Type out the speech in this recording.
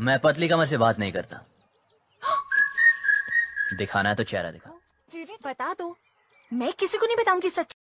मैं पतली कमर से बात नहीं करता। दिखाना है तो चेहरा दिखा। बता दो, मैं किसी को नहीं बताऊंगी सच।